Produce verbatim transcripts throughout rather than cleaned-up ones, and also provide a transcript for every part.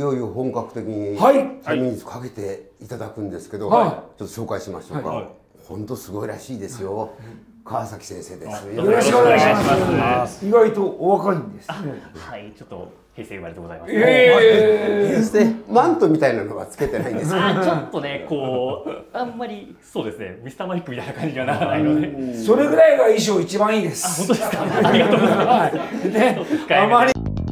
よいよ本格的に催眠術かけていただくんですけど、はい、ちょっと紹介しましょうか。はい、本当すごいらしいですよ。はい、川崎先生です。 よろしくお願いします。意外とお若いんです。 はい、ちょっと平成生まれでございます。 平成マントみたいなのはつけてないんですか。 ちょっとね、こうあんまりそうですね、ミスターマリックみたいな感じにはならないので。 それぐらいが衣装一番いいです。 あ、本当ですか。ありがとうございます。ね、あまり。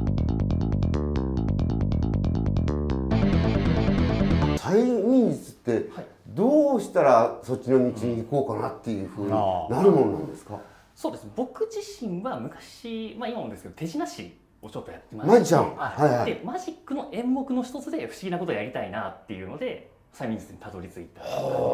催眠術ってどうしたらそっちの道に行こうかなっていうふうになるものなんですか。 そうです。僕自身は昔、まあ今もですけど手品師をちょっとやってまして、マジちゃん、はいはい、 でマジックの演目の一つで不思議なことをやりたいなっていうので催眠術にたどり着いた。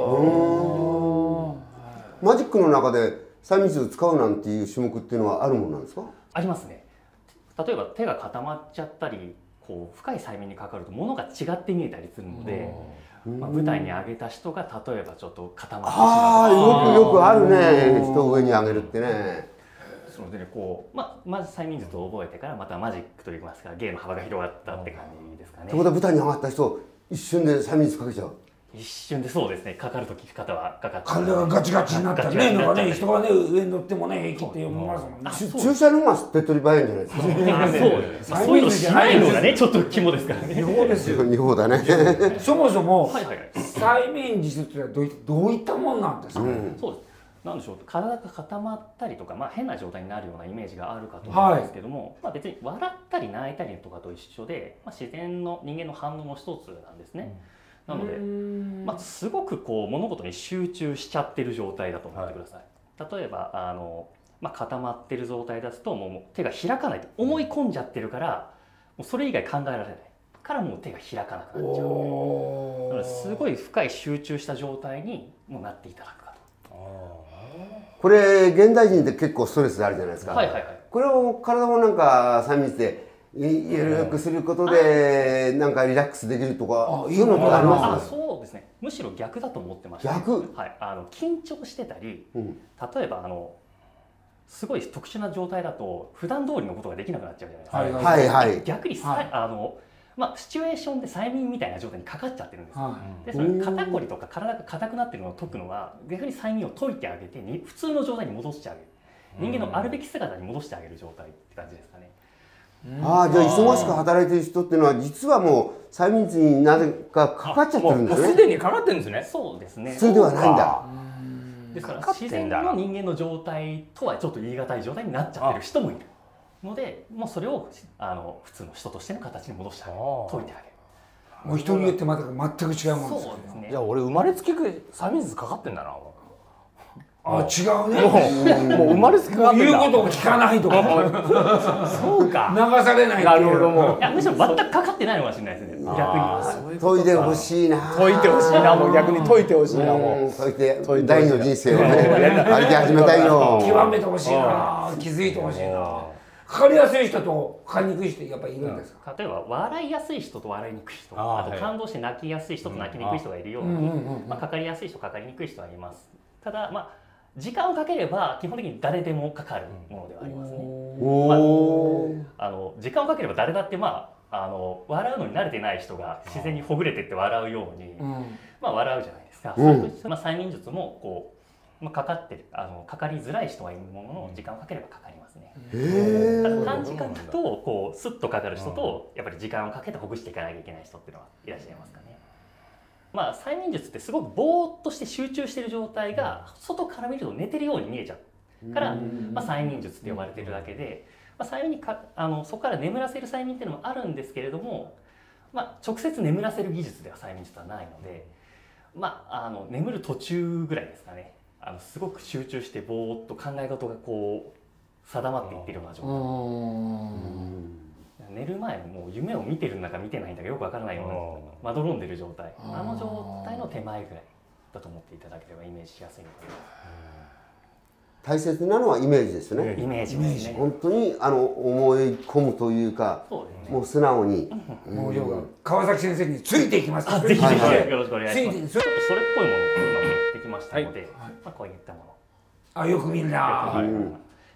マジックの中で催眠術を使うなんていう種目っていうのはあるものなんですか。 ありますね。例えば手が固まっちゃったり、こう深い催眠にかかると物が違って見えたりするので、まあ舞台に上げた人が例えばちょっと固まってしまう。 ああ、よくよくあるね。人を上に上げるってね。 そのでね、こう、まあ、まず催眠術を覚えてからまたマジックといいますか芸の幅が広がったって感じですかね。 ってことは舞台に上がった人一瞬で催眠術かけちゃう。 一瞬でそうですね。かかるとき方はかかって体がガチガチになったね。なんかね、人がね上に乗ってもね平気って思いますもんね。 注射の方が手っ取り早いんじゃないですか。 そうそういうのしないのがねちょっと肝ですからね。 違法ですよ。 違法だね。 そもそも催眠術ってどういどういったもんなんですか。 そうです。なんでしょう、体が固まったりとか、まあ、変な状態になるようなイメージがあるかと思うんですけども、はい、まあ別に笑ったり泣いたりとかと一緒で、まあ、自然の人間の反応の一つなんですね。なので、まあ、すごくこう物事に集中しちゃってる状態だと思ってください。はい、例えばあの、まあ、固まってる状態だともう手が開かないと思い込んじゃってるからもうそれ以外考えられないからもう手が開かなくなっちゃう。なのですごい深い集中した状態にもうなっていただくかと。 これ現代人って結構ストレスあるじゃないですか。 はいはいはい。これを体をなんか催眠術で緩くすることでなんかリラックスできるとかそういうのってあります？ あ、そうですね。むしろ逆だと思ってました。 逆？ はい。あの緊張してたり、うん、例えばあのすごい特殊な状態だと普段通りのことができなくなっちゃうじゃないですか。 はいはい。 逆に、はい、あのまあシチュエーションで催眠みたいな状態にかかっちゃってるんです。はい、でその肩こりとか体が硬くなってるのを解くのは逆に催眠を解いてあげてに普通の状態に戻してあげる。人間のあるべき姿に戻してあげる状態って感じですかね。 ああ、じゃあ忙しく働いてる人っていうのは実はもう催眠術になぜかかかっちゃってるんですね。 すでにかかってるんですね。 そうですね。 普通ではないんだ。 ですから自然の人間の状態とはちょっと言い難い状態になっちゃってる人もいるので、もうそれをあの普通の人としての形に戻してあげる、解いてあげる。 もう人によってまた全く違うもんですよね。 そうですね。 いや俺生まれつき催眠術かかってんだな。 あ、違うね。 もう生まれつきか言うことを聞かないとか。 そうか。 流されない。 なるほどもう。 いやむしろ全くかかってないのかもしれないですね。逆に。 解いてほしいな。 解いてほしいなもう逆に解いてほしいなもう。 解いて第二の人生をね歩き始めたいよ。 極めてほしいな。気づいてほしいな。かかりやすい人とかかりにくい人やっぱりいるんですか。 例えば笑いやすい人と笑いにくい人、あと感動して泣きやすい人と泣きにくい人がいるように、まあかかりやすい人かかりにくい人はいます。ただまあ時間をかければ基本的に誰でもかかるものではありますね。まあ、あの時間をかければ誰だってまああの笑うのに慣れてない人が自然にほぐれてって笑うように、うん、まあ笑うじゃないですか。うん、そういうまあ催眠術もこう、まあ、かかってるあのかかりづらい人はいるものの時間をかければかかりますね。ただ短時間だとこうスッとかかる人とやっぱり時間をかけてほぐしていかなきゃいけない人っていうのはいらっしゃいますかね。まあ催眠術ってすごくぼーっとして集中している状態が外から見ると寝てるように見えちゃうから、まあ、催眠術って呼ばれてるだけで、まあ、催眠にかあのそこから眠らせる催眠っていうのもあるんですけれども、まあ、直接眠らせる技術では催眠術はないので、まあ、あの眠る途中ぐらいですかね。あのすごく集中してぼーっと考え事がこう定まっていっているような状態。寝る前もう夢を見てるんだか見てないんだかよくわからないようなまどろんでる状態、あの状態の手前ぐらいだと思っていただければイメージしやすいのかな。 大切なのはイメージですね。 イメージですね。 本当にあの思い込むというか、もう素直に。 もう要は川崎先生についていきます。 ぜひぜひよろしくお願いします。ちょっとそれっぽいものを今持ってきましたので、まあこういったもの。 あ、よく見るな。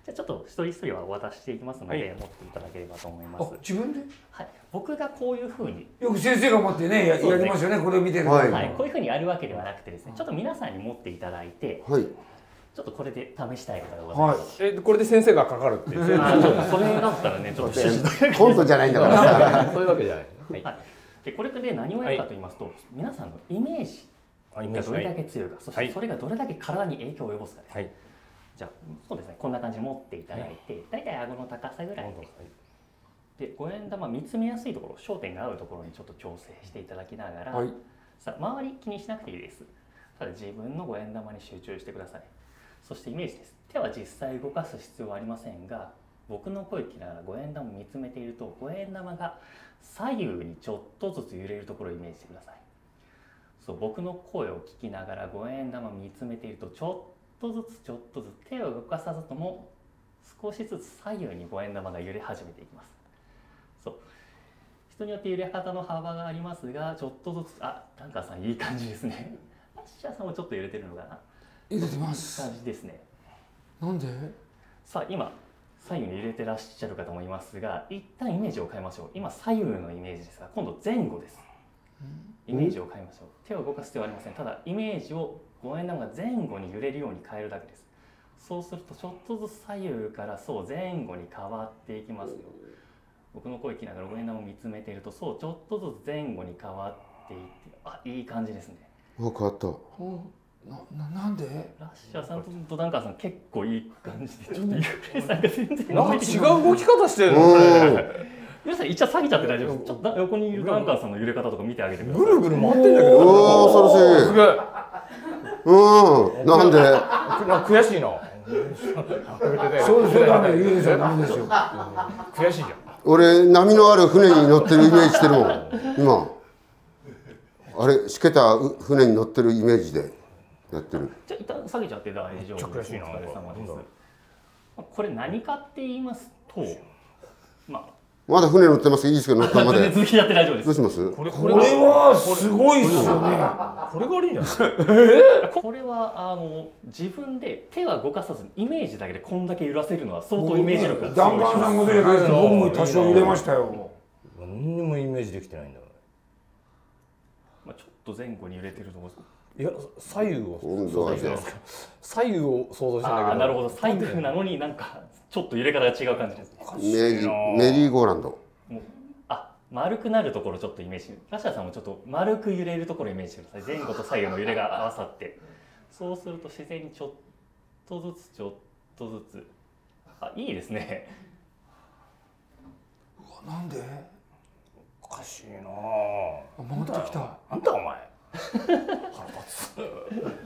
じゃあちょっと一人一人はお渡ししていきますので、はい、持っていただければと思います。 自分で？ はい。僕がこういうふうによく先生が持ってね や, やりますよね。これを見てると、 はい、はい、こういうふうにやるわけではなくてですね、ちょっと皆さんに持っていただいて、はい、ちょっとこれで試したい方がございます。 はい、えこれで先生がかかるっていう。 あそれだったらねちょっとコントじゃないんだからそういうわけじゃない。 はい。はい、でこれで何をやるかと言いますと、はい、皆さんのイメージがどれだけ強いか、そしてそれがどれだけ体に影響を及ぼすかです。はい、じゃあそうですね、こんな感じで持っていただいて、だいたい顎の高さぐらいで、で五円玉見つめやすいところ、焦点が合うところにちょっと調整していただきながら、はい、さあ周り気にしなくていいです。ただ自分の五円玉に集中してください。そしてイメージです。手は実際動かす必要はありませんが、僕の声を聞きながら五円玉を見つめていると、五円玉が左右にちょっとずつ揺れるところをイメージしてください。そう僕の声を聞きながら五円玉を見つめていると、ちょっとずつちょっとずつ手を動かさずとも少しずつ左右に五円玉が揺れ始めていきます。そう人によって揺れ方の幅がありますが、ちょっとずつ、あ、ダンカーさんいい感じですね。アッシャーさんもちょっと揺れてるのかな。 揺れてます。 いい感じですね。 なんで？ さあ今左右に揺れてらっしゃる方もいますが、一旦イメージを変えましょう。今左右のイメージですが、今度前後です。イメージを変えましょう。手を動かす必要はありません。ただイメージを五円玉が前後に揺れるように変えるだけです。そうするとちょっとずつ左右からそう前後に変わっていきますよ。僕の声聞きながら五円玉を見つめていると、そうちょっとずつ前後に変わっていって、あ、いい感じですね。 あ、変わった。 な, な, なんでラッシャーさんとダンカーさん結構いい感じで、ちょっとユーレイさんが全然なんか違う動き方してるのね。 ユーレイさん一応下げちゃって大丈夫です。ちょっと横にいるダンカーさんの揺れ方とか見てあげてください。 ぐるぐる回ってんだけど。 おお、恐ろしい。すげえ。うん、なんで？ なんか悔しいな。 そうですよ、ダメ、ユーレイさんダメですよ。 悔しいじゃん。 俺波のある船に乗ってるイメージしてるもん。今。あれしけた船に乗ってるイメージで。やってる。 じゃあ一旦下げちゃって大丈夫です。お疲れ様です。これ何かって言いますと、まあまだ船乗ってます。いいですけど乗ったまで。 続きやって大丈夫です。 どうします？ これこれはすごいですよね。 これが悪いんじゃない？ え？これはあの自分で手は動かさずイメージだけでこんだけ揺らせるのは相当イメージ力が強い。 ダンカーさんもね、僕も多少揺れましたよ。 何にもイメージできてないんだよね。 まあちょっと前後に揺れてるところ。 いや左右を想像してますか。左右を想像してんだけど。 あ、なるほど。左右なのになんかちょっと揺れ方が違う感じです。 メリメリーゴーランド。 あ、丸くなるところちょっとイメージ。ラッシャーさんもちょっと丸く揺れるところをイメージしてください。前後と左右の揺れが合わさって、そうすると自然にちょっとずつちょっとずつ。あ、いいですね。 うわ、なんで？ おかしいなあ。戻ってきた。 あんたお前。腹立つ。めっ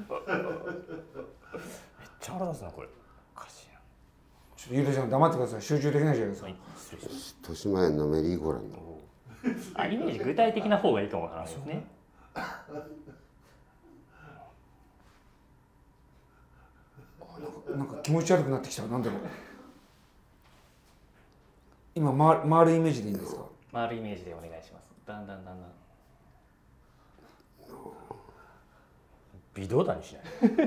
ちゃ腹立つなこれ。おかしいな。 ちょっとゆうれいさん黙ってください。集中できないじゃないですか。 豊島園のメリーゴーランド。 あ、イメージ具体的な方がいいかもわからないですね。 なんか気持ち悪くなってきた。なんだろう。今回る回るイメージでいいんですか？ 回るイメージでお願いします。だんだんだんだん。 微動だにしない。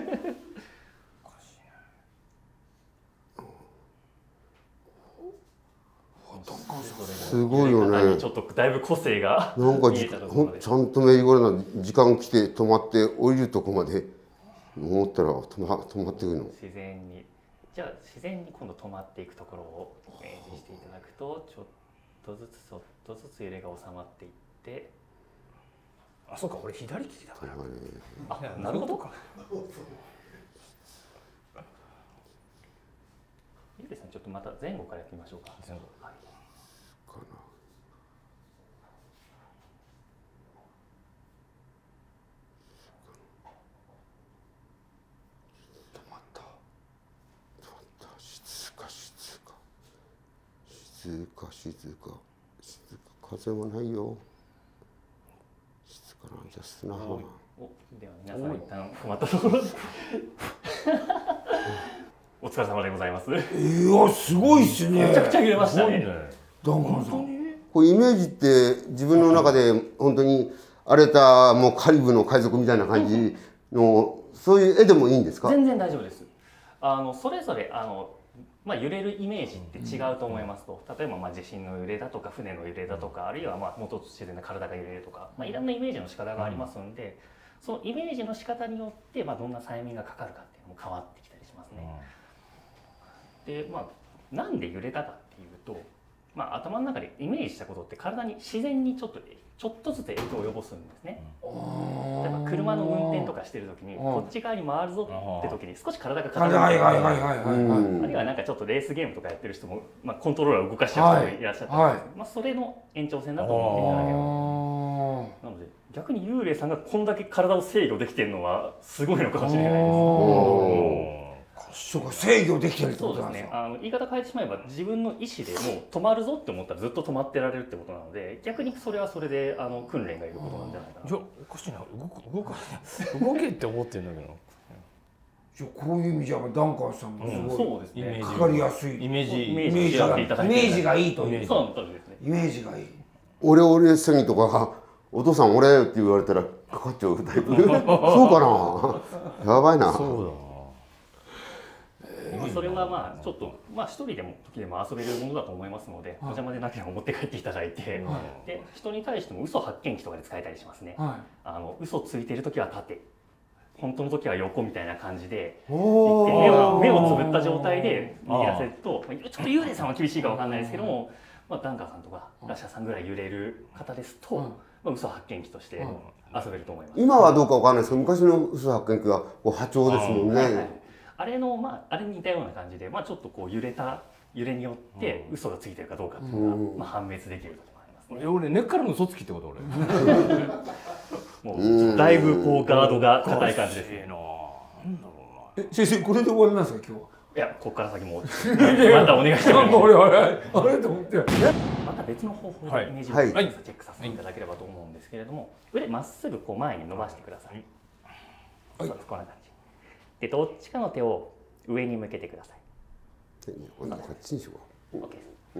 すごいよね。 ちょっとだいぶ個性がなんかちゃんとメリーゴーランド時間来て止まって降りるとこまで思ったら止ま止まってくるの。 自然に。じゃあ自然に今度止まっていくところをイメージしていただくと、ちょっとずつちょっとずつ揺れが収まっていって。 あ、そうか、俺左利きだから。 あ、なるほどか。ゆうれいさん、ちょっとまた前後からやってみましょうか。前後。はい。かな。 止まった。止まった。静か静か。静か静か。静か。風もないよ。じゃあ砂浜。 お、では皆さん一旦止まったところでお疲れ様でございます。いや、すごいっすね。 めちゃくちゃ揺れましたね。 ダンカーさん。 こうイメージって自分の中で本当に荒れたもうカリブの海賊みたいな感じのそういう絵でもいいんですか？ 全然大丈夫です。あのそれぞれあのまあ、揺れるイメージって違うと思いますと、例えばまあ地震の揺れだとか船の揺れだとか、あるいはまあもっと自然な体が揺れるとか、まあ、いろんなイメージの仕方がありますので、そのイメージの仕方によってまあどんな催眠がかかるかっていうのも変わってきたりしますね。で、まあ、なんで揺れたかっていうと、まあ、頭の中でイメージしたことって体に自然にちょっとちょっとずつ影響を及ぼすんですね。例えば車の運転とかしてる時にこっち側に回るぞって時に少し体が傾いてる、あるいはなんかちょっとレースゲームとかやってる人も、まあ、コントローラーを動かしちゃう人もいらっしゃったり、はいはい、まあ、それの延長線だと思っていただければ。なので逆に幽霊さんがこんだけ体を制御できてるのはすごいのかもしれないです。 そうか、制御できてるってことなんですか。あの言い方変えてしまえば自分の意思でもう止まるぞって思ったらずっと止まってられるってことなので、逆にそれはそれであの訓練がいることなんじゃないかな。 いや、おかしいな、動く動か動けって思ってるんだけど。 じゃあこういう意味じゃダンカーさんもすごい、 そうですね、 かかりやすいイメージイメージがイメージがいいという。 そうですね。 イメージがいい。 俺俺詐欺とかお父さん俺って言われたらかかっちゃうタイプ。そうかな。やばいな。 そうだ。 それはまあちょっとまあ一人でも時でも遊べるものだと思いますので、お邪魔でなければ持って帰っていただいて、で人に対しても嘘発見器とかで使えたりしますね。あの嘘ついてる時は縦、本当の時は横みたいな感じで目を目をつぶった状態で握らせると、ちょっと幽霊さんは厳しいかわかんないですけども、まあダンカーさんとかラッシャーさんぐらい揺れる方ですと、まあ嘘発見器として遊べると思います。 今はどうかわかんないですけど、昔の嘘発見器はこう波長ですもんね。 あれのまああれに似たような感じで、まあちょっとこう揺れた揺れによって嘘がついてるかどうかっていうのがまあ判別できる時もありますね。 俺根っからの嘘つきってこと俺。 もうだいぶこうガードが硬い感じですね。 なんだろうな。え、先生これで終わりなんですか今日は。 いや、ここから先もまたお願いします。 俺あれあれと思って。 また別の方法でイメージをチェックさせていただければと思うんですけれども、腕まっすぐこう前に伸ばしてください。そうです、こんな感じ。でどっちかの手を上に向けてください。 こっちにしよう。 OK です。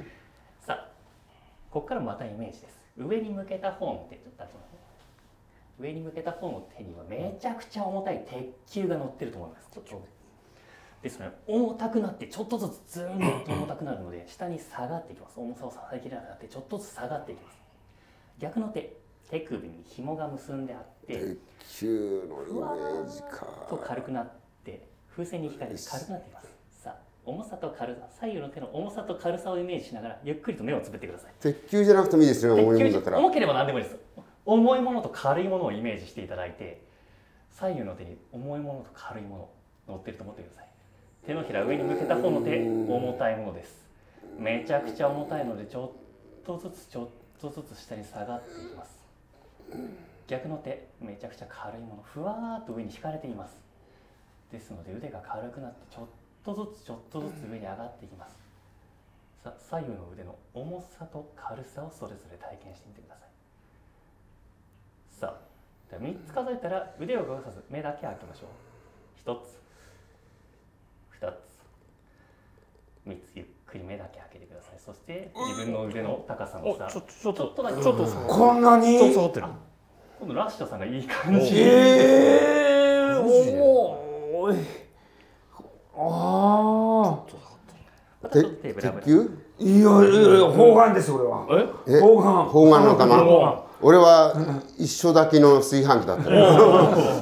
さあ、ここからまたイメージです。上に向けた方の手、ちょっと上に向けた方の手にはめちゃくちゃ重たい鉄球が乗ってると思います。ですので重たくなってちょっとずつずーんと重たくなるので下に下がっていきます。重さを支えきれなくなってちょっとずつ下がっていきます。逆の手、手首に紐が結んであって鉄球のイメージかと軽くなって風船に引かれて軽くなっています。さあ、重さと軽さ、左右の手の重さと軽さをイメージしながらゆっくりと目をつぶってください。 鉄球じゃなくてもいいですよ、重いものだったら。 重ければ何でもいいです。重いものと軽いものをイメージしていただいて、左右の手に重いものと軽いもの乗ってると思ってください。手のひら上に向けた方の手、重たいものです。めちゃくちゃ重たいのでちょっとずつちょっとずつ下に下がっていきます。逆の手、めちゃくちゃ軽いもの、ふわーっと上に引かれています。ですので腕が軽くなってちょっとずつちょっとずつ上に上がっていきます。さあ、左右の腕の重さと軽さをそれぞれ体験してみてください。さあ、みっつ数えたら腕を動かさず目だけ開けましょう。ひとつ、ふたつ、みっつ、ゆっくり目だけ開けてください。そして自分の腕の高さの差、 ちょっとちょっとちょっとだけちょっとこんなにちょっと下がってる。 今度ラッシャーさんがいい感じ。 ええ、重い。ああ。鉄球？ いやいや砲丸です俺は。 え？ 砲丸。 砲丸の玉。俺は一緒だけの炊飯器だった。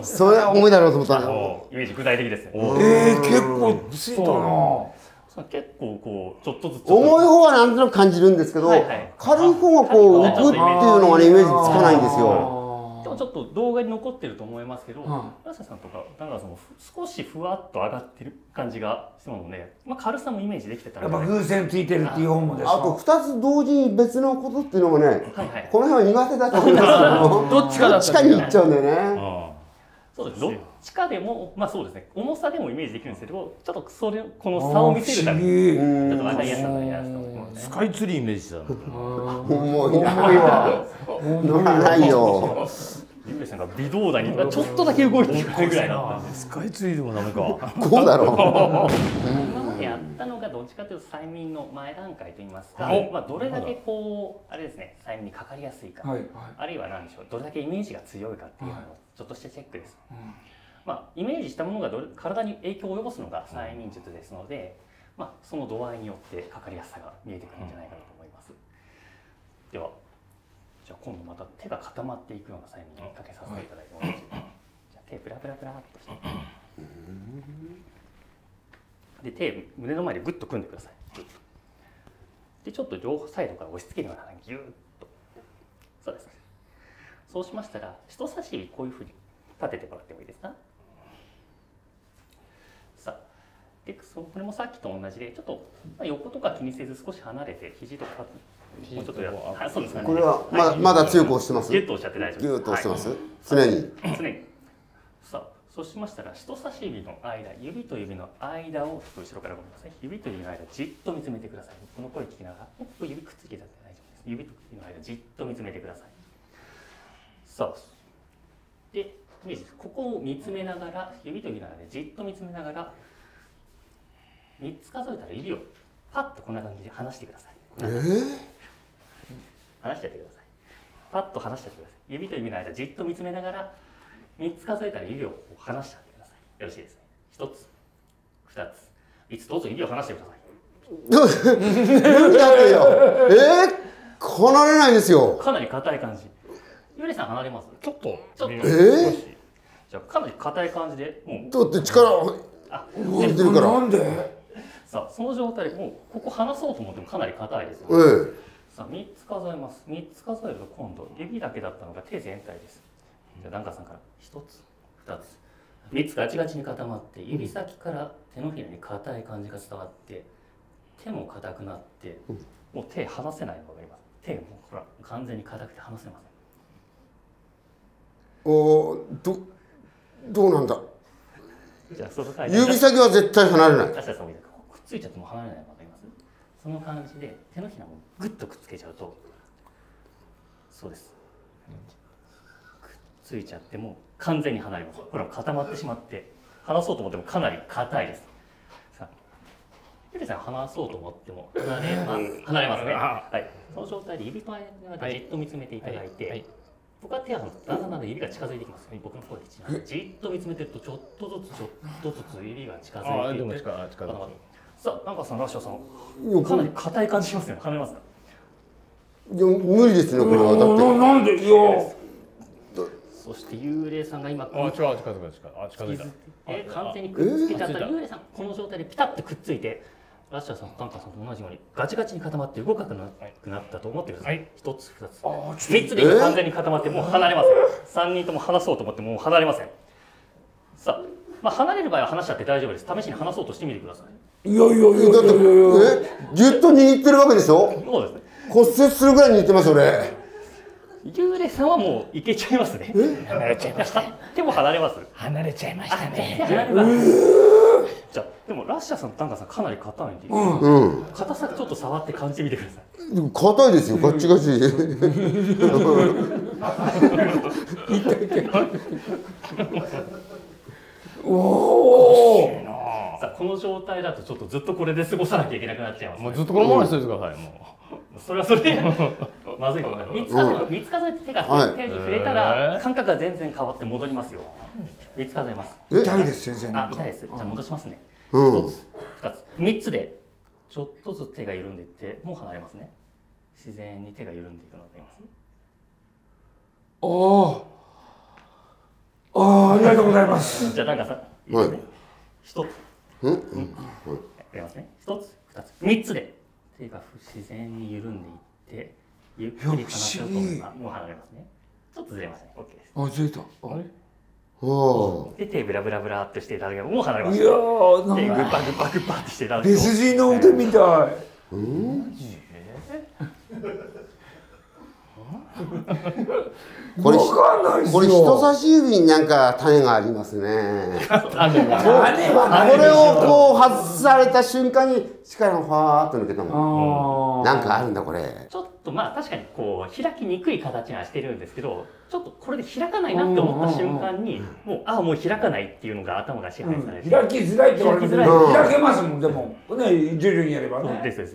それは重いだろうと思った。 イメージ具体的ですね。 ええ、結構ついたな。 結構こうちょっとずつ重い方はなんとなく感じるんですけど、軽い方がこう浮くっていうのがねイメージつかないんですよ。 でもちょっと動画に残ってると思いますけど、ラッシャーさんとかダンガーさんも少しふわっと上がってる感じがするので、まあ軽さもイメージできてたら。 やっぱ風船ついてるっていう方もですか。 あとふたつ同時に別のことっていうのもね、この辺は苦手だと思うんですけど、 どっちかだった。 どっちかにいっちゃうんだよね。 そうです。どっちかでも、まあそうですね。重さでもイメージできるんですけど、ちょっとそれこの差を見せるためにちょっと分かりやすさをやらせてもらいますね。 スカイツリーイメージだ。 重いわ。乗らないよ。 ゆうえさんが微動だにちょっとだけ動いていくぐらいだったんです。 スカイツリーでもダメか。 こうだろう。 今までやったのがどっちかというと催眠の前段階といいますか、まあどれだけこうあれですね、催眠にかかりやすいか、あるいは何でしょう、どれだけイメージが強いかっていうのをちょっとしたチェックです。まあイメージしたものがどれ体に影響を及ぼすのが催眠術ですので、 まあ、その度合いによってかかりやすさが見えてくるんじゃないかなと思います。ではじゃあ今度また手が固まっていくようなサインにかけさせていただいてもいいですか。じゃあ手ブラブラブラっとしてで手胸の前でグッと組んでください。でちょっと両サイドから押し付けるようなギューッと。そうです。そうしましたら人差し指こういうふうに立ててもらってもいいですか。さあでこれもさっきと同じでちょっと横とか気にせず少し離れて肘とかもうちょっとやっそうですかね。 これはままだ強く押してます。 ギュッと押しちゃって大丈夫です。 ギュッと押してます。常に。 常に。さあそうしましたら人差し指の間、指と指の間を後ろからごめんなさい。指と指の間じっと見つめてください。この声聞きながら、ここ指くっつけちゃって大丈夫です。指と指の間じっと見つめてください。さあでここを見つめながら指と指の間でじっと見つめながらみっつ数えたら指をパッとこんな感じで離してください。 えー、 離しちゃってください。パッと離しちゃってください。指と指の間じっと見つめながらみっつ数えたら指を離しちゃってください。よろしいですね。ひとつ、ふたつ、みっつどうぞ指を離してください。 無理だってよ。えー、離れないですよ。 かなり硬い感じ。ゆりさん離れます？ ちょっと。 ちょっと。 えー、 じゃあかなり硬い感じでもう。 だって力入れてるから。 なんで？ さあその状態でもうここ離そうと思ってもかなり硬いですよ、 ね。ええ。さあみっつ数えます。みっつ数えると今度指だけだったのが手全体です。じゃあダンカンさんからひとつ、ふたつ、みっつガチガチに固まって指先から手のひらに硬い感じが伝わって手も硬くなってもう手離せないのが分かります。手もほら完全に硬くて離せません。 おどどうなんだ。 じゃあその指先は絶対離れない。 くっついちゃっても離れないの分かります。その感じで手のひらもグッとくっつけちゃうとそうです。くっついちゃっても完全に離れます。これは固まってしまって離そうと思ってもかなり硬いです。さあゆりさん離そうと思っても離れます。離れますね。はい。その状態で指と間でじっと見つめていただいて、はいはい、僕は手はだんだんだんだん指が近づいてきます。僕の方でじっと見つめてるとちょっとずつちょっとずつ指が近づいていってさあ、なんかさん、ラッシャーさんかなり硬い感じしますよね。離れますか？ いや無理ですねこれは。だってなんでいやそして幽霊さんが今あ違う近づく近づいた。 え完全にくっつけちゃった幽霊さんこの状態でピタッとくっついてラッシャーさんとタンカーさんと同じようにガチガチに固まって動かなくなったと思ってください。一つ二つ三つで今完全に固まってもう離れません。三人とも離そうと思ってもう離れません。さあ、まあ離れる場合は離しちゃって大丈夫です。試しに離そうとしてみてください。 いやいやいやいやいやえぎゅっと握ってるわけでしょ。 そうですね。 骨折するぐらい握ってますよね。 幽霊さんはもういけちゃいますね。 離れちゃいました。 手も離れます。 離れちゃいましたね。 じゃあでもラッシャーさんとタンカーさんかなり硬いんで、 うん、 硬さちょっと触って感じてみてください。 でも硬いですよ、ガチガチ。 おお。 さあこの状態だとちょっとずっとこれで過ごさなきゃいけなくなっちゃいます、ね。 もうずっとこのままにしておいてください。もうそれはそれでまずいと思います。三つ数え、三つ数えて手が、はい、手に触れたら感覚が全然変わって戻りますよ。三つ数えます。 痛いです先生。 あ、痛いです。じゃあ戻しますね。一つ、二つ、三つでちょっとずつ手が緩んでいってもう離れますね。自然に手が緩んでいくのが見えます。 おお。ああ、ありがとうございます。 じゃあなんかさ、いいですね。一つ、うん、やりますね。一つ、二つ、三つで手が自然に緩んでいってゆっくり離せようと思えばもう離れますね。ちょっとずれましたね。オッケーです。 あ、ずれた。あれ？ で手ブラブラブラってしていただければもう離れます。 いやー、 手グッパグッパグッパってしていただくと。 別人の腕みたい。 うん。これこれ人差し指になんか種がありますね。これをこう外された瞬間に力がファーっと抜けたもん。なんかあるんだこれ。 ちょっとまあ確かにこう開きにくい形にはしてるんですけど、ちょっとこれで開かないなって思った瞬間にもうああもう開かないっていうのが頭が支配されて、 開きづらいって言われて開けますもん。でもね徐々にやればね。 ですです。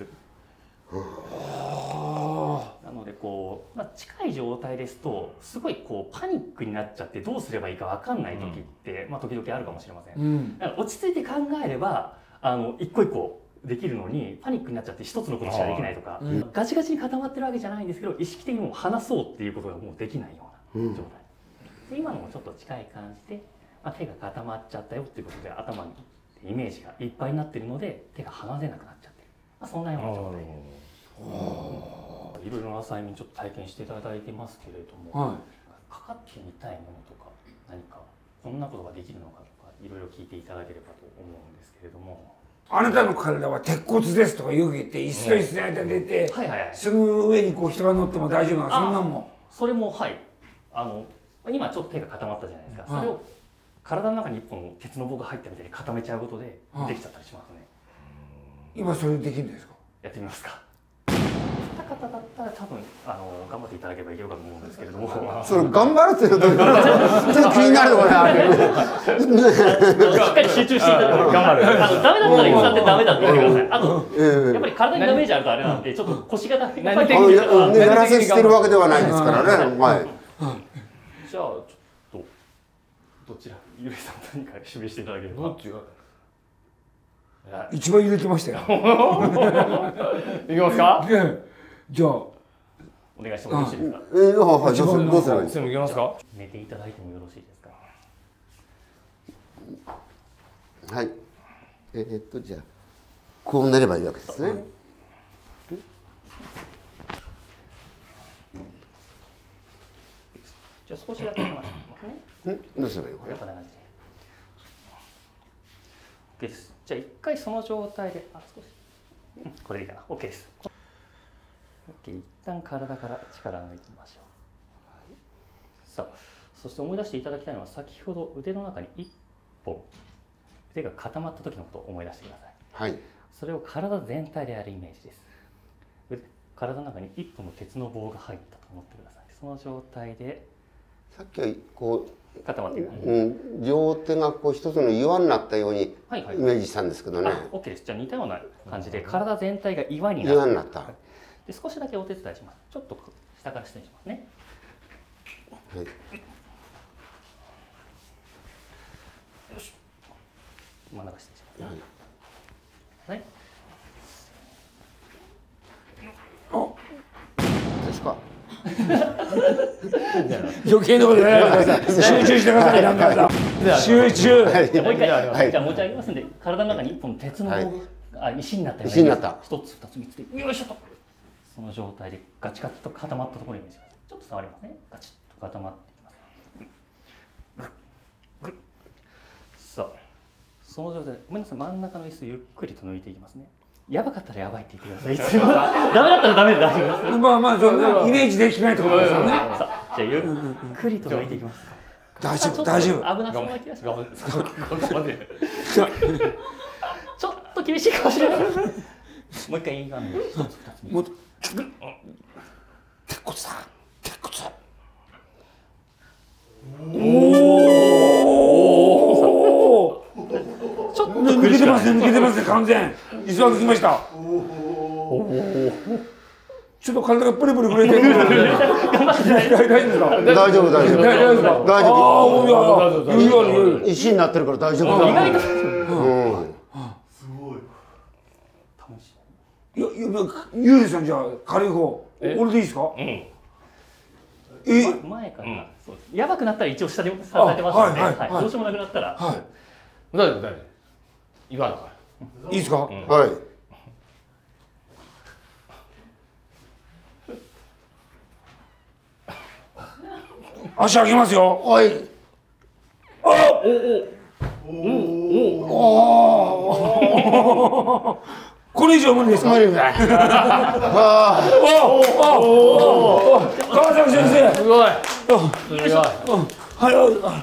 なのでこう、まあ、近い状態ですとすごいこうパニックになっちゃってどうすればいいか分かんない時って、うん、まあ時々あるかもしれません、うん、だから落ち着いて考えればあの一個一個できるのにパニックになっちゃって一つのことしかできないとか、うん、ガチガチに固まってるわけじゃないんですけど、意識的にもう話そうっていうことがもうできないような状態、うん、で今のもちょっと近い感じで、まあ、手が固まっちゃったよっていうことで頭にイメージがいっぱいになってるので手が離せなくなっちゃってる、まあ、そんなような状態で。いろいろな催眠ちょっと体験していただいてますけれども、はい、かかってみたいものとか何かこんなことができるのかとかいろいろ聞いていただければと思うんですけれども。 あなたの体は鉄骨ですとかよく言って椅子と椅子の間に出て、その上にこう人が乗っても大丈夫な、そんなんも。 それもはい、あの今ちょっと手が固まったじゃないですか、はい、それを体の中に一本鉄の棒が入ったみたいに固めちゃうことでできちゃったりしますね。 今それできるんですか？ やってみますか。方だったら多分あの頑張っていただければいけるかと思うんですけれども、 それ頑張るっていうのとちょっと気になるところがある。 しっかり集中していただいて頑張る。あのダメだったら使ってダメだって言ってください。あとやっぱり体にダメージあるとあれなんでちょっと腰が高い。やらせしてるわけではないですからね。はい。 じゃあちょっとどちらゆりさん何か指名していただければ。どっちが？ 一番揺れてましたよ。 いきますか？ じゃあお願いしてもよろしいですか？ えー、はい、どうすればいいですか？ いきますか？寝ていただいてもよろしいですか？はい。えー、っとじゃあこう寝ればいいわけですね。 じゃあ少しだけ話しますね。 どうすればいいのかな？ こんな感じで。OK です。じゃあ一回その状態で、あ、少し、うん、これでいいかな。OK です。OK、一旦体から力を抜いてみましょう。はい、さあ、そして思い出していただきたいのは、先ほど腕の中に一本、腕が固まった時のことを思い出してください。はい。それを体全体でやるイメージです。体の中に一本の鉄の棒が入ったと思ってください。その状態で、 さっきはこう固まっている、 うん、両手がこう一つの岩になったようにイメージしたんですけどね。 OK です。じゃあ似たような感じで体全体が岩になった。 岩になった。 で少しだけお手伝いします。ちょっと下から下にしますね。はい。よし。真ん中下にしますね。はい。 あ、ですか。 余計なことない。集中してください。なんか集中。 もう一回、じゃあ持ち上げますんで、体の中に一本鉄の棒が石になったような。 石になった。 一つ二つ三つで、よいしょと。その状態でガチガチと固まったところにイメージします。ちょっと触りますね。ガチッと固まっていきます。さあ、その状態で、ごめんなさい、真ん中の椅子ゆっくりと抜いていきますね。やばかったらやばいって言ってください。ダメだったらダメで大丈夫です。 まあまあ、そんなイメージできないってことですよね。 さあ、じゃあゆっくりと抜いていきます。 大丈夫、大丈夫。 危なそうな気がします。ちょっと厳しいかもしれない。もう一回いいかな。一つ二つ。もっと。 鉄骨だ。鉄骨だ。おお。ちょっと抜けてますね、抜けてますね、完全。椅子がきました。ちょっと体がプリプリ震えてる。大丈夫ですか？ 大丈夫、大丈夫。 大丈夫ですか？ 大丈夫。 ああ、いやいや、 石になってるから大丈夫。 意外と。 すごい。いや、いや、ゆうりさんじゃあ軽い方。俺でいいですか？うん。え、 前から。やばくなったら一応下でされてますので、はい、どうしようもなくなったら。はい。 大丈夫、大丈夫。言わなから。 いいですか？ はい。 足上げますよ。 はい。 あ、おおおお。これ以上無理ですか？ 無理だ。 ああ、おおお。川崎先生。 すごい。すごい。 はい。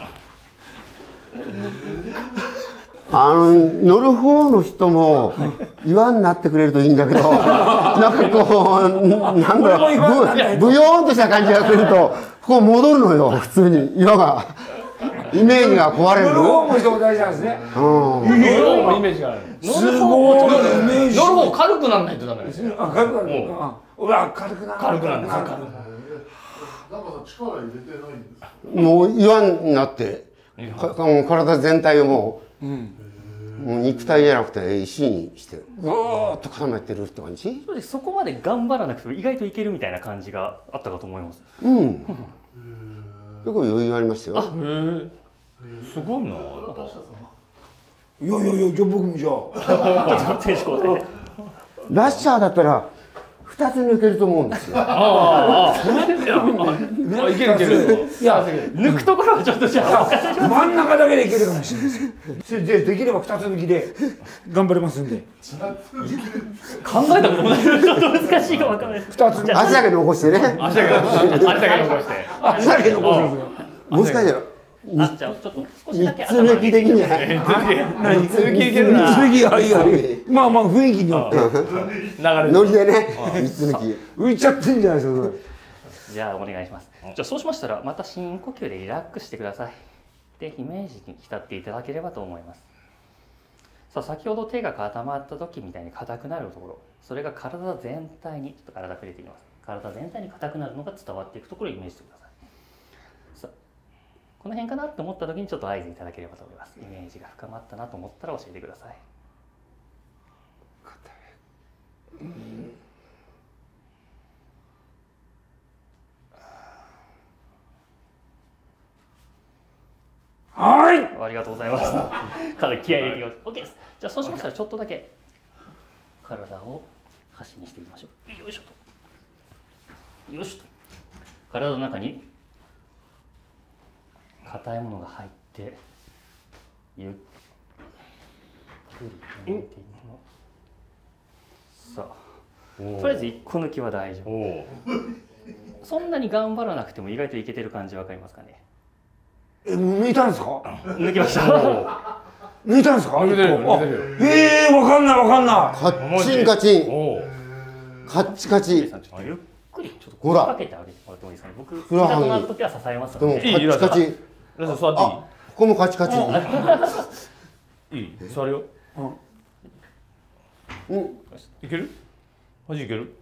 あの乗る方の人も岩になってくれるといいんだけど、なんかこうなんだろう、ブヨーンとした感じが来るとこう戻るのよ、普通に岩がイメージが壊れる。 乗る方の人も大事なんですね。 うん。乗る方のイメージがある。 すごい。乗る方軽くならないとダメですよ。 軽くなる。うわ、軽くなる。 軽くなる。なんか力入れてないんですか？ もう岩になって体全体をもうもう肉体じゃなくて石にしてぐーっと固めてるって感じ。 そうです。そこまで頑張らなくても意外といけるみたいな感じがあったかと思います。 うん。結構余裕ありましたよ。 へえ。すごいな。 いやいやいや、じゃあ僕もじゃあ。 選手交代で。 ラッシャーだったら二つ抜けると思うんですよ。 ああ、それでや。あ、いけるいける。 いや、 抜くところはちょっとじゃあ真ん中だけでいけるかもしれないです。それでできれば二つ抜きで頑張りますんで。 考えたこともない。ちょっと難しいかわかんないです。 二つ抜き。 足だけ残してね。 足だけ足だけ残して。 足だけ残すんですよ。 もしかしたらあ、じゃあちょっと少しだけ三つ抜きできんじゃない。 三つ抜きいけるな。 三つ抜きがいいよ。まあまあ雰囲気によって流れノリでね、三つ抜き。 浮いちゃってんじゃないですか。 じゃあお願いします。じゃあそうしましたらまた深呼吸でリラックスしてください。でイメージに浸っていただければと思います。さあ先ほど手が固まった時みたいに硬くなるところ、それが体全体にちょっと体触れていきます。体全体に硬くなるのが伝わっていくところをイメージしてください。さあこの辺かなと思った時にちょっと合図いただければと思います。イメージが深まったなと思ったら教えてください。 はい。 ありがとうございます。かなり気合い入れていきます。OK です。じゃあそうしましたらちょっとだけ体を端にしていきましょう。よいしょと。よいしょと。体の中に硬いものが入ってゆっくり抜いていきます。さあ、とりあえずいっこ抜きは大丈夫。そんなに頑張らなくても意外といけてる感じわかりますかね。 え、抜いたんですか。 抜きました。 抜いたんですか。 抜いてる抜いてる。 ええ、わかんないわかんない。 カッチンカチン。カッチカチ。 ゆっくりちょっと声かけてあげてもらってもいいですかね。僕、いざとなるときは支えますので。 でもカッチカチ。 ラス座ってあ、ここもカチカチ。 いい？いい？座るよ。 うん。 いける？マジいける？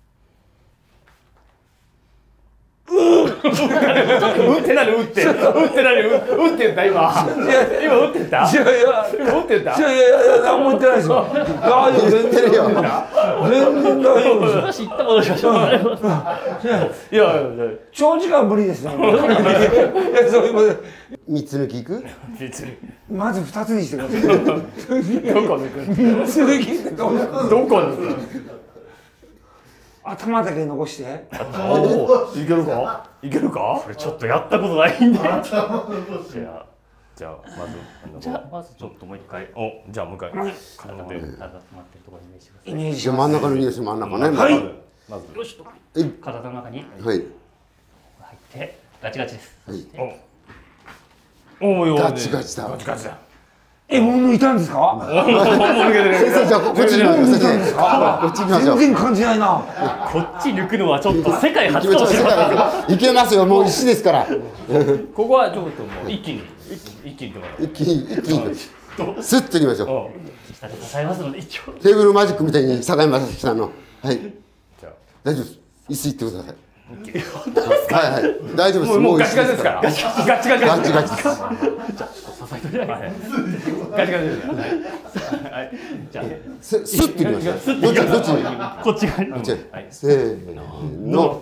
うって何うってうって何うって言った今今うって言ったいやいや今うって言ったいやいやいや、何も言ってないですよ。大丈夫、全然よ。全然大丈夫ですよ。 少し行った戻しましょう。 いやいや長時間無理ですね。いや、そういう三つ抜きいく？ まず二つにしてください。 どこ抜く三つ抜きってどうどこ抜く頭だけ残して。 おおいけるかいけるかこれちょっとやったことないんで。じゃあじゃあじゃあまずじゃあまずちょっともう一回おじゃあもう一回体で体止まってるところにイメージしてください。 イメージじゃあ真ん中のニュース真ん中ね。 はい。 まずよしと体の中にはい。 入ってガチガチです。そしておおよガチガチだ。 ガチガチだえ、もう抜いたんですか。 もう抜けてる先生じゃあこっちに行きましょう。先生こっち行きましょう。 全然感じないな。 こっち抜くのはちょっと世界初行きましょう。 かもしれません。 いけますよ。もう石ですから。 ここはちょっともう一気に一気にいってもらう一気に一気にスッといきましょう。 下で支えますので一応。 テーブルマジックみたいに坂井正樹さんの。はい。 じゃあ大丈夫です。椅子行ってください。 本当ですか。 はいはい。大丈夫です。 もうガ椅子チガチですからガチガチガチガチガチです。 じゃあちょっと支えていただいて。 ガチガチですはい。じゃあススッといきましょう。どっちどっちに？ こっち側に。 こっち。せーの。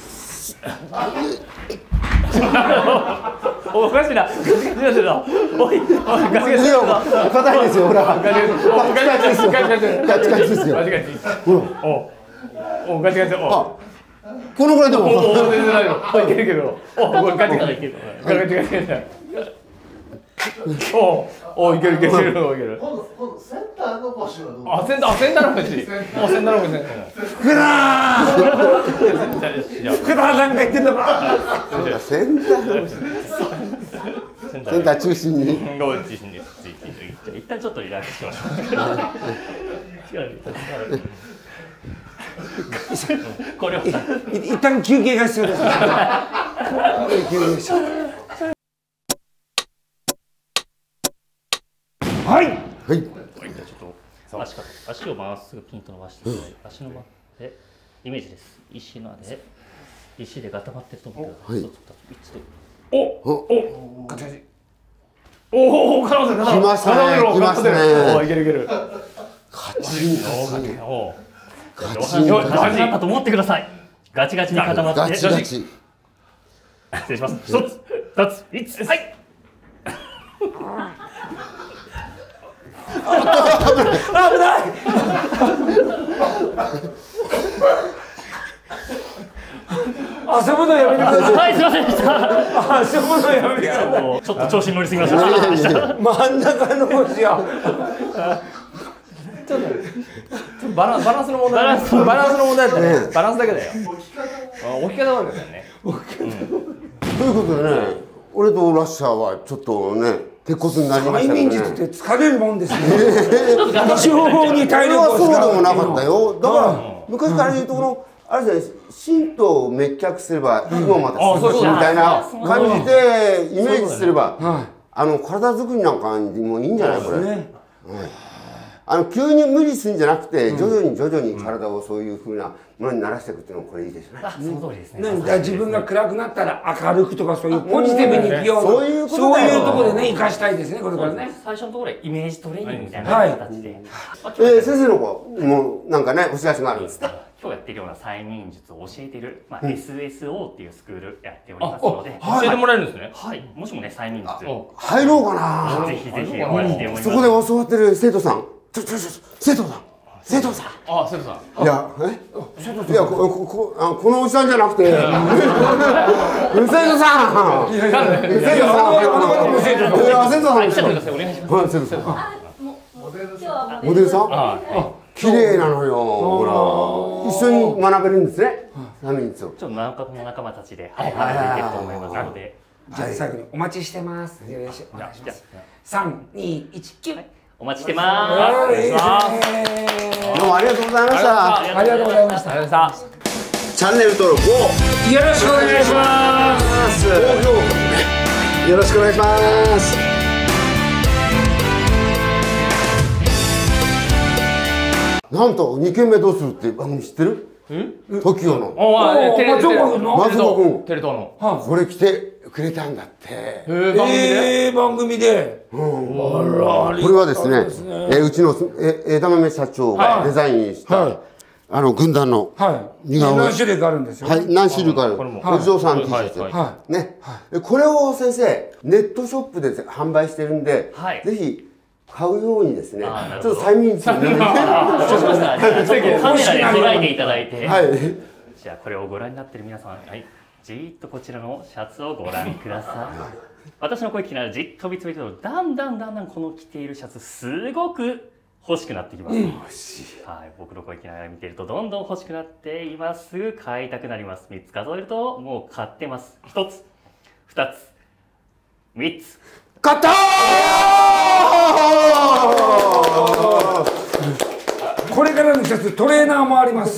おかしいなガチガチですよおいおいガチガチですよ硬いですよ。ほら。 ガチガチガチガチですガチガチですガチガチですよ。 ガチガチほら。 おおガチガチおあ、このぐらいでも。 おお全然大丈夫いけるけどおこれガチガチガチガチガチガチおおいけるいけるいけるいける今度今度センターの腰はどう？ あセンターあセンターの腰おセンターの腰センター福田じゃあ福田さんが言ってんだか。 センター。 センセンター中心に。 が中心ですじゃあ一旦ちょっとリラックスしましょう。違う。これをい一旦休憩が必要です。休憩しはい。 はい。 はい、じゃあちょっと足か足をまっすぐピンと伸ばして、足のまでイメージです。石ので石で固まってると思ってください。 はい一つ二つ三つとおおおガチガチおお、カナダ来ましたね来ましたね。 おいけるいける。 カチンカチンおガ上チン半身ガチになったと思ってください。ガチガチに固まってガチガチ。 失礼します。一つ二つ三つはい。 危ない遊ぶのやめてください。 はい、すいませんでした。 遊ぶのやめてください。 もうちょっと調子に乗りすぎました。すいませんでした真ん中の星や。 ちょっとバランバランスの問題。バランスバランスの問題だったね。バランスだけだよ。置き方なんだよね。 ということでね、俺とラッシャーはちょっとね鉄骨になりました催眠けどね。 術って疲れるもんですね。地方に体それは力を使う。 そうでもなかったよ。だから昔から言うとこのあれですね、神道を滅却すれば今もまた過ごしみたいな感じでイメージすれば、あの体作りなんかにもいいんじゃないこれ。あの急に無理するんじゃなくて徐々に徐々に体をそういうふうなものに慣らしていくっていうのもこれいいですね。 その通りですね。 ね、自分が暗くなったら明るくとかそういうポジティブに生きようと、 そういうことそうだよいうところでね生かしたいですねこれからね。 最初のところでイメージトレーニングみたいな形で。 えー、先生の子もうなんかねお知らせがあるんですか。 今日やってるような催眠術を教えている、まあ、エスエスオー っていうスクールやっておりますので、 教えてもらえるんですね。 はい、もしもね催眠術入ろうかな。 ぜひぜひお待ちしております。 そこで教わってる生徒さん、ちょちょちょ生徒さん、生徒さん。 あ、生徒さん。 いや、え、いや、こ、こ、こ、あ、このおじさんじゃなくて。生徒さん。生徒さん。いや、生徒さんですよ。 お願いします。 はい、生徒さん。 モデルさん。 モデルさん。あ、綺麗なのよ。ほら、一緒に学べるんですね。催眠術を。 ちょっと仲間の仲間たちで、はい、学んでいけると思いますので。 じゃあ最後にお待ちしてます。よろしくお願いします。三二一九。 お待ちしてます。 どうもありがとうございました。 ありがとうございました。 ありがとうございました。 チャンネル登録をよろしくお願いします。 よろしくお願いします。なんとにけんめどうするっていう番組知ってる？トキオのおー、テレ松岡君の松岡君テレ東の。 これ来てくれたんだって。 えー、番組で。 えー、番組で。 これはですね、えうちのえ枝豆社長がデザインしたあの軍団のはい似顔絵、 何種類かあるんですよ。 はい、何種類かあるこれもお嬢さん T シャツ、 はね、これを先生ネットショップで販売してるんで、 はいぜひ買うようにですね、 あーなるほどちょっと催眠術をね、 ちょっとカメラで捉えていただいて、 はい、 じゃあこれをご覧になっている皆さん、はい、じーっとこちらのシャツをご覧ください。私の声聞きながらじっと見つめてると、だんだんだんだんこの着ているシャツすごく欲しくなってきます。欲しい。はい、僕の声聞きながら見ているとどんどん欲しくなって今すぐ買いたくなります。みっつ数えるともう買ってます。ひとつ、ふたつ、みっつ。 買ったー。 これからの季節トレーナーもあります。